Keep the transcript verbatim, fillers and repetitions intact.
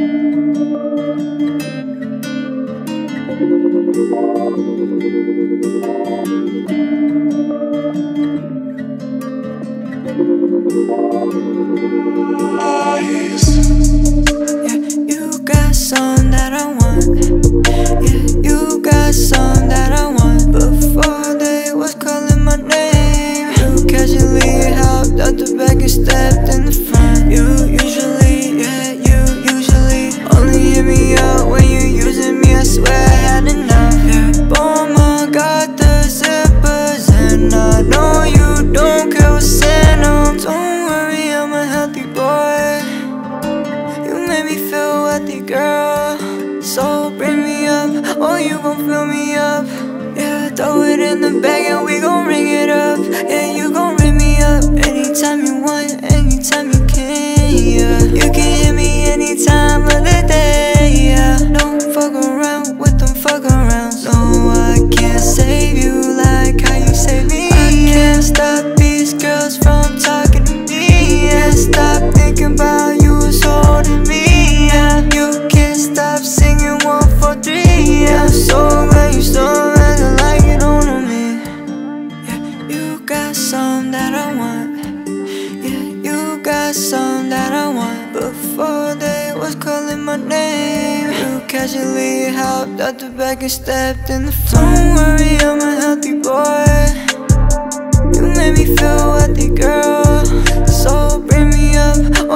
You got some that I want. Yeah, you got some that I want. Before they was calling my name, you casually hopped out the back and stepped in the front. You usually, yeah, you usually only hit me up when you using me. I swear I had enough. Yeah, boom, I got the zippers, and I know you don't care what's in them. Don't worry, I'm a healthy boy. You made me feel wealthy, girl. So bring me up, oh you gon' fill me up. Yeah, throw it in the bag and we gon' ring it up. Yeah, you gon' ring me up anytime you want, anytime you can. Yeah, you can hit me anytime of the day. Yeah, don't fuck around with them fuck arounds. No, I can't save you like how you save me. I can't stop these girls from talking to me. Yeah, stop thinking about you was holding me. Yeah, you can't stop singing one, four, three. Yeah, I'm so glad you still acting like you don't know me. Yeah, you got some that I want. Yeah, you got some that I want. Before they was calling my name, you casually hopped out the back and stepped in the front. Don't worry, I'm a healthy boy. You made me feel wealthy, girl. So bring me up.